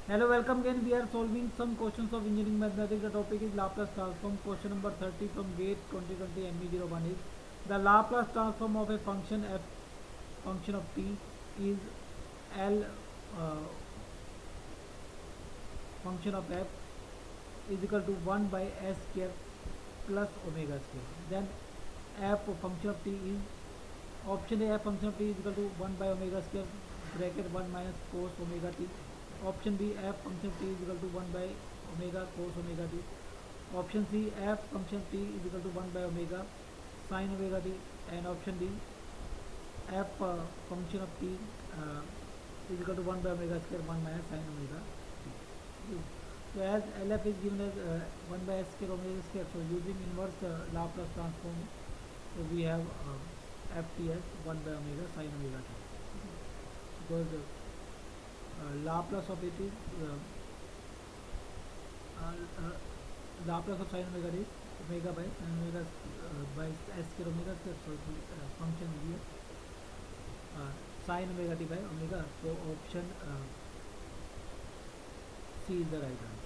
Hello, welcome again. We are solving some questions of engineering mathematics. The topic is Laplace transform. Question number 30 from GATE 2020 ME-01 is the Laplace transform of a function f function of t is L function of f is equal to 1 by s square plus omega square. Then f function of t is option A, f function of t is equal to 1 by omega square bracket 1 minus cos omega t. Option B, f function of t is equal to 1 by omega cos omega t. Option C, f function of t is equal to 1 by omega sin omega t. And option D, f function of t is equal to 1 by omega square 1 minus sin omega t. So as LF is given as 1 by s square omega square, so using inverse Laplace transform, so we have ft as 1 by omega sin omega t, because Laplace of it is Laplace of sin omega is omega by sin omega by s square omega square. So the function here sin omega t by omega. So option C is the right answer.